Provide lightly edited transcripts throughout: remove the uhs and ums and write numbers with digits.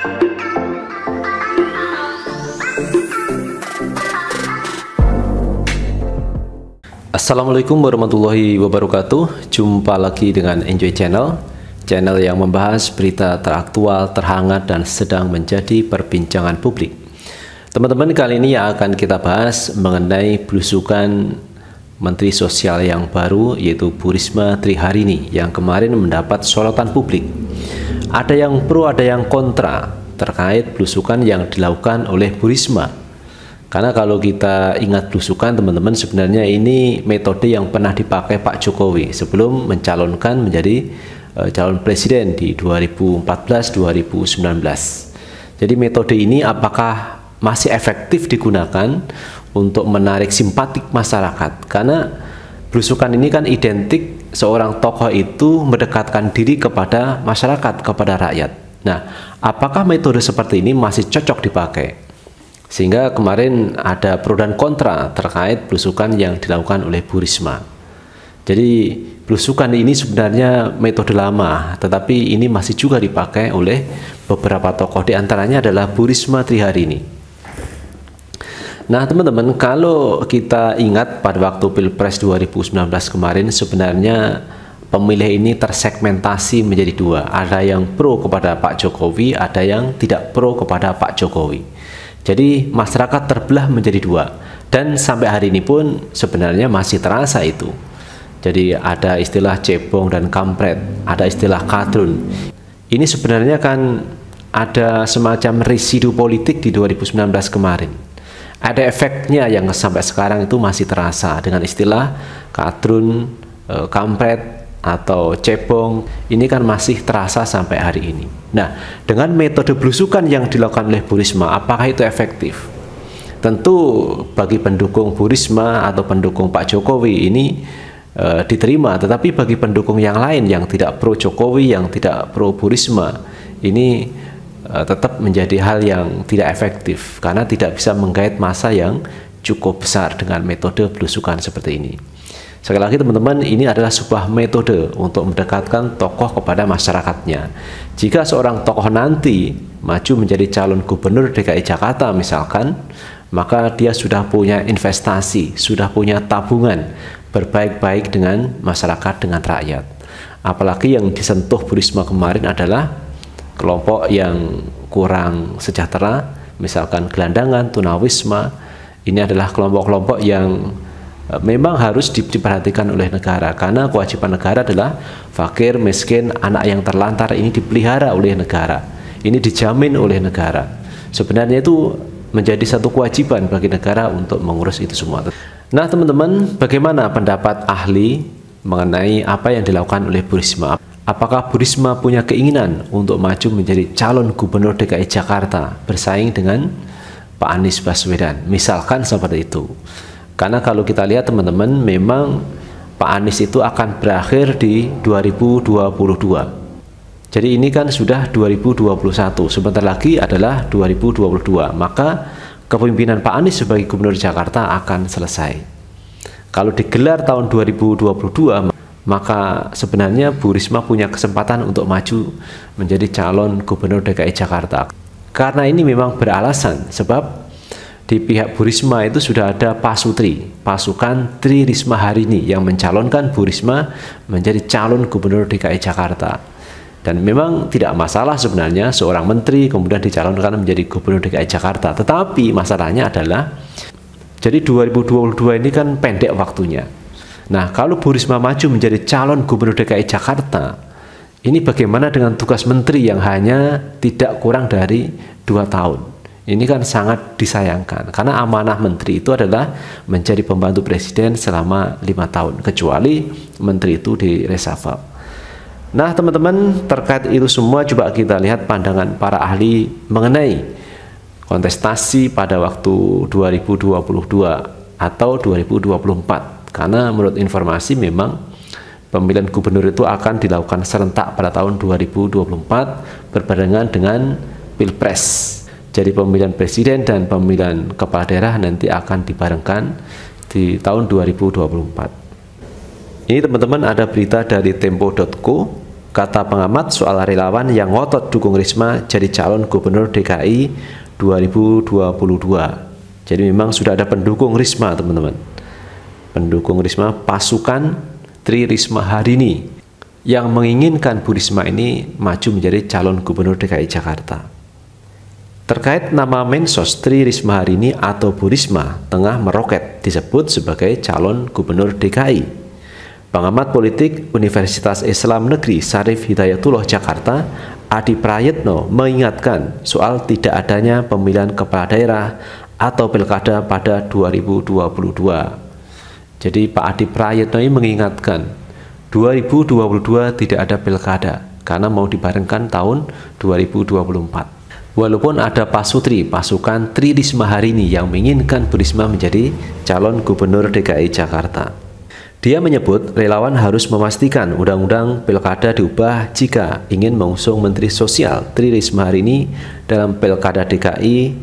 Assalamualaikum warahmatullahi wabarakatuh. Jumpa lagi dengan Enjoy Channel yang membahas berita teraktual, terhangat, dan sedang menjadi perbincangan publik. Teman-teman, kali ini yang akan kita bahas mengenai blusukan Menteri Sosial yang baru, yaitu Bu Risma hari ini, yang kemarin mendapat sorotan publik. Ada yang pro, ada yang kontra terkait blusukan yang dilakukan oleh Bu Risma. Karena kalau kita ingat blusukan, teman-teman, sebenarnya ini metode yang pernah dipakai Pak Jokowi sebelum mencalonkan menjadi calon presiden di 2014-2019. Jadi metode ini apakah masih efektif digunakan untuk menarik simpatik masyarakat? Karena blusukan ini kan identik seorang tokoh itu mendekatkan diri kepada masyarakat, kepada rakyat. Nah, apakah metode seperti ini masih cocok dipakai? Sehingga kemarin ada pro dan kontra terkait blusukan yang dilakukan oleh Bu Risma. Jadi blusukan ini sebenarnya metode lama, tetapi ini masih juga dipakai oleh beberapa tokoh, di antaranya adalah Bu Risma hari ini. Nah, teman-teman, kalau kita ingat pada waktu Pilpres 2019 kemarin, sebenarnya pemilih ini tersegmentasi menjadi dua. Ada yang pro kepada Pak Jokowi, ada yang tidak pro kepada Pak Jokowi. Jadi masyarakat terbelah menjadi dua, dan sampai hari ini pun sebenarnya masih terasa itu. Jadi ada istilah cebong dan kampret, ada istilah kadrun. Ini sebenarnya kan ada semacam residu politik di 2019 kemarin. Ada efeknya yang sampai sekarang itu masih terasa dengan istilah kadrun, kampret, atau cebong. Ini kan masih terasa sampai hari ini. Nah, dengan metode blusukan yang dilakukan oleh Bu Risma, apakah itu efektif? Tentu bagi pendukung Bu Risma atau pendukung Pak Jokowi ini diterima, tetapi bagi pendukung yang lain yang tidak pro Jokowi, yang tidak pro Bu Risma, ini tetap menjadi hal yang tidak efektif karena tidak bisa menggait massa yang cukup besar dengan metode blusukan seperti ini. Sekali lagi, teman-teman, ini adalah sebuah metode untuk mendekatkan tokoh kepada masyarakatnya. Jika seorang tokoh nanti maju menjadi calon gubernur DKI Jakarta misalkan, maka dia sudah punya investasi, sudah punya tabungan berbaik-baik dengan masyarakat, dengan rakyat. Apalagi yang disentuh Bu Risma kemarin adalah kelompok yang kurang sejahtera, misalkan gelandangan, tunawisma. Ini adalah kelompok-kelompok yang memang harus diperhatikan oleh negara, karena kewajiban negara adalah fakir, miskin, anak yang terlantar ini dipelihara oleh negara, ini dijamin oleh negara. Sebenarnya itu menjadi satu kewajiban bagi negara untuk mengurus itu semua. Nah, teman-teman, bagaimana pendapat ahli mengenai apa yang dilakukan oleh Bu Risma? Apakah Bu Risma punya keinginan untuk maju menjadi calon gubernur DKI Jakarta bersaing dengan Pak Anies Baswedan? Misalkan seperti itu. Karena kalau kita lihat, teman-teman, memang Pak Anies itu akan berakhir di 2022. Jadi ini kan sudah 2021, sebentar lagi adalah 2022. Maka kepemimpinan Pak Anies sebagai Gubernur Jakarta akan selesai. Kalau digelar tahun 2022, maka sebenarnya Bu Risma punya kesempatan untuk maju menjadi calon Gubernur DKI Jakarta. Karena ini memang beralasan, sebab di pihak Bu Risma itu sudah ada Pasutri, pasukan Tri Risma hari ini, yang mencalonkan Bu Risma menjadi calon gubernur DKI Jakarta. Dan memang tidak masalah sebenarnya seorang menteri kemudian dicalonkan menjadi gubernur DKI Jakarta. Tetapi masalahnya adalah, jadi 2022 ini kan pendek waktunya. Nah, kalau Bu Risma maju menjadi calon gubernur DKI Jakarta, ini bagaimana dengan tugas menteri yang hanya tidak kurang dari 2 tahun? Ini kan sangat disayangkan, karena amanah menteri itu adalah menjadi pembantu presiden selama 5 tahun, kecuali menteri itu di reshuffle. Nah, teman-teman, terkait itu semua coba kita lihat pandangan para ahli mengenai kontestasi pada waktu 2022 atau 2024. Karena menurut informasi memang pemilihan gubernur itu akan dilakukan serentak pada tahun 2024 berbarengan dengan Pilpres. Jadi pemilihan presiden dan pemilihan kepala daerah nanti akan dibarengkan di tahun 2024. Ini, teman-teman, ada berita dari tempo.co Kata pengamat soal relawan yang ngotot dukung Risma jadi calon Gubernur DKI 2022. Jadi memang sudah ada pendukung Risma, teman-teman. Pendukung Risma pasukan Tri Risma hari ini yang menginginkan Bu Risma ini maju menjadi calon Gubernur DKI Jakarta. Terkait nama Mensos Tri Risma hari ini atau Bu Risma tengah meroket disebut sebagai calon Gubernur DKI. Pengamat politik Universitas Islam Negeri Syarif Hidayatullah Jakarta, Adi Prayitno mengingatkan soal tidak adanya pemilihan kepala daerah atau pilkada pada 2022. Jadi Pak Adi Prayitno ini mengingatkan 2022 tidak ada pilkada karena mau dibarengkan tahun 2024. Walaupun ada pasutri pasukan Tri Risma hari ini yang menginginkan Bu Risma menjadi calon Gubernur DKI Jakarta. Dia menyebut relawan harus memastikan undang-undang pilkada diubah jika ingin mengusung Menteri Sosial Tri Risma hari ini dalam pilkada DKI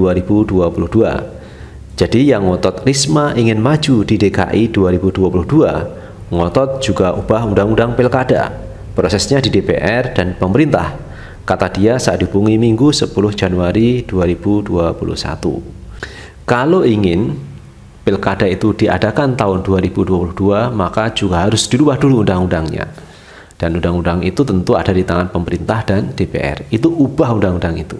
2022. Jadi yang ngotot Risma ingin maju di DKI 2022, ngotot juga ubah undang-undang pilkada. Prosesnya di DPR dan pemerintah, kata dia saat dihubungi Minggu 10 Januari 2021. Kalau ingin pilkada itu diadakan tahun 2022, maka juga harus dirubah dulu undang-undangnya. Dan undang-undang itu tentu ada di tangan pemerintah dan DPR. Itu ubah undang-undang itu.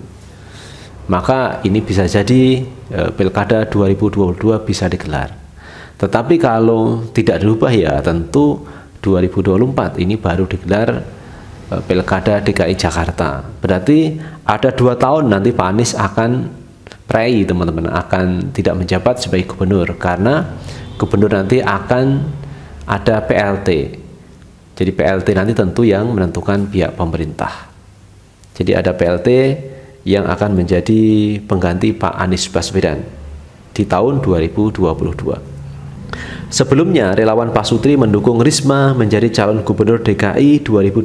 Maka ini bisa jadi pilkada 2022 bisa digelar. Tetapi kalau tidak dirubah ya tentu 2024 ini baru digelar pilkada DKI Jakarta. Berarti ada 2 tahun nanti Pak Anies akan prei, teman-teman, akan tidak menjabat sebagai gubernur karena gubernur nanti akan ada PLT. Jadi PLT nanti tentu yang menentukan pihak pemerintah. Jadi ada PLT yang akan menjadi pengganti Pak Anies Baswedan di tahun 2022. Sebelumnya, relawan Pasutri mendukung Risma menjadi calon Gubernur DKI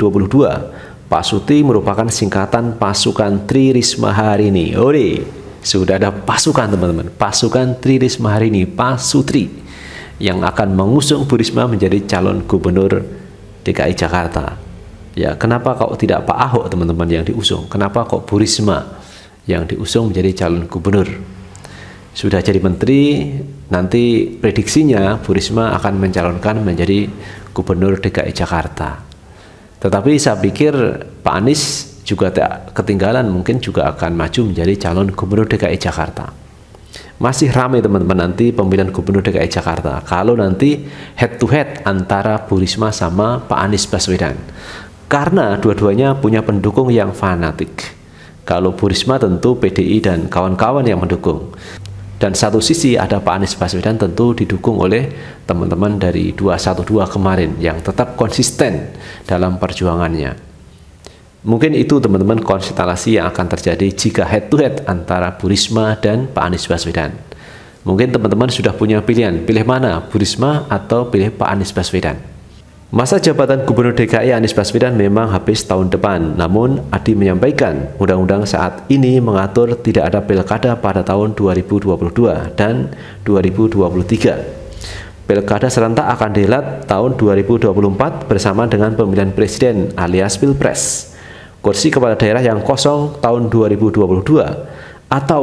2022. Pasutri merupakan singkatan pasukan Tri Risma hari ini. Ore, sudah ada pasukan, teman-teman. Pasukan Tri Risma hari ini, Pasutri, yang akan mengusung Bu Risma menjadi calon Gubernur DKI Jakarta. Ya, kenapa kok tidak Pak Ahok, teman-teman, yang diusung? Kenapa kok Bu Risma yang diusung menjadi calon gubernur? Sudah jadi menteri, nanti prediksinya Bu Risma akan mencalonkan menjadi Gubernur DKI Jakarta. Tetapi saya pikir Pak Anies juga tak ketinggalan, mungkin juga akan maju menjadi calon Gubernur DKI Jakarta. Masih ramai, teman-teman, nanti pemilihan Gubernur DKI Jakarta. Kalau nanti head to head antara Bu Risma sama Pak Anies Baswedan. Karena dua-duanya punya pendukung yang fanatik. Kalau Bu Risma tentu PDI dan kawan-kawan yang mendukung. Dan satu sisi ada Pak Anies Baswedan tentu didukung oleh teman-teman dari 212 kemarin yang tetap konsisten dalam perjuangannya. Mungkin itu, teman-teman, konstelasi yang akan terjadi jika head to head antara Bu Risma dan Pak Anies Baswedan. Mungkin teman-teman sudah punya pilihan, pilih mana, Bu Risma atau pilih Pak Anies Baswedan. Masa jabatan Gubernur DKI Anies Baswedan memang habis tahun depan, namun Adi menyampaikan undang-undang saat ini mengatur tidak ada pilkada pada tahun 2022 dan 2023. Pilkada serentak akan dihelat tahun 2024 bersama dengan pemilihan presiden alias Pilpres. Kursi kepala daerah yang kosong tahun 2022 atau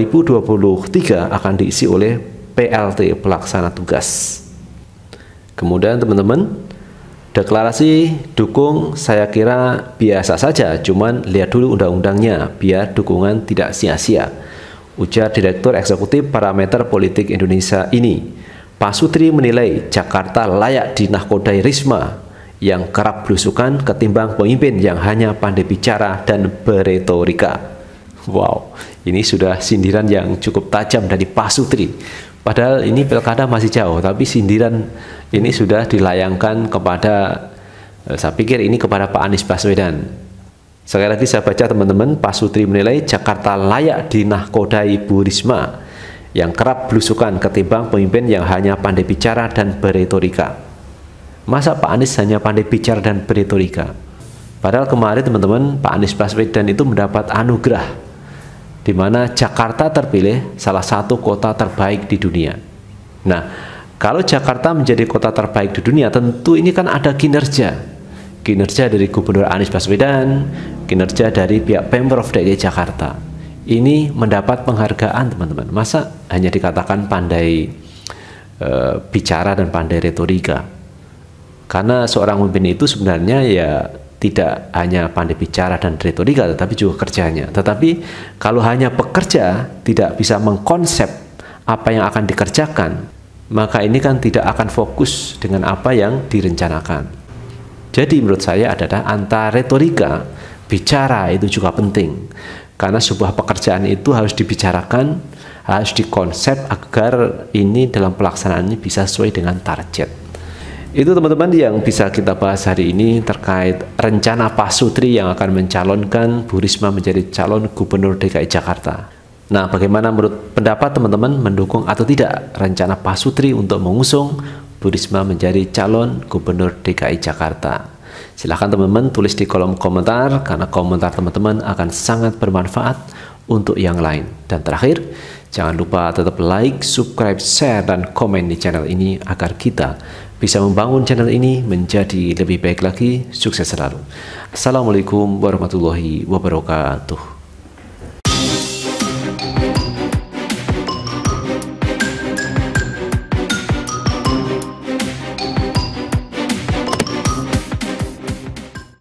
2023 akan diisi oleh PLT pelaksana tugas. Kemudian, teman-teman, deklarasi dukung saya kira biasa saja, cuman lihat dulu undang-undangnya biar dukungan tidak sia-sia, ujar Direktur Eksekutif Parameter Politik Indonesia ini. Pasutri menilai Jakarta layak dinahkodai Risma yang kerap belusukan ketimbang pemimpin yang hanya pandai bicara dan beretorika. Wow, ini sudah sindiran yang cukup tajam dari Pasutri. Padahal ini pilkada masih jauh, tapi sindiran ini sudah dilayangkan kepada, saya pikir ini kepada Pak Anies Baswedan. Sekali lagi saya baca, teman-teman, Pasutri menilai Jakarta layak dinahkodai Bu Risma yang kerap belusukan ketimbang pemimpin yang hanya pandai bicara dan beretorika. Masa Pak Anies hanya pandai bicara dan beretorika? Padahal kemarin, teman-teman, Pak Anies Baswedan itu mendapat anugerah di mana Jakarta terpilih salah satu kota terbaik di dunia. Nah, kalau Jakarta menjadi kota terbaik di dunia, tentu ini kan ada kinerja. kinerja dari Gubernur Anies Baswedan, kinerja dari pihak Pemprov DKI Jakarta. Ini mendapat penghargaan, teman-teman. Masa hanya dikatakan pandai bicara dan pandai retorika? Karena seorang pemimpin itu sebenarnya ya tidak hanya pandai bicara dan retorika, tetapi juga kerjanya. Tetapi kalau hanya pekerja tidak bisa mengkonsep apa yang akan dikerjakan, maka ini kan tidak akan fokus dengan apa yang direncanakan. Jadi menurut saya adalah antara retorika, bicara itu juga penting. Karena sebuah pekerjaan itu harus dibicarakan, harus dikonsep agar ini dalam pelaksanaannya bisa sesuai dengan target. Itu teman-teman yang bisa kita bahas hari ini terkait rencana Pak Sutri yang akan mencalonkan Bu Risma menjadi calon Gubernur DKI Jakarta. Nah, bagaimana menurut pendapat teman-teman, mendukung atau tidak rencana Pak Sutri untuk mengusung Bu Risma menjadi calon Gubernur DKI Jakarta? Silahkan teman-teman tulis di kolom komentar, karena komentar teman-teman akan sangat bermanfaat untuk yang lain. Dan terakhir, jangan lupa tetap like, subscribe, share, dan komen di channel ini agar kita bisa membangun channel ini menjadi lebih baik lagi. Sukses selalu. Assalamualaikum warahmatullahi wabarakatuh.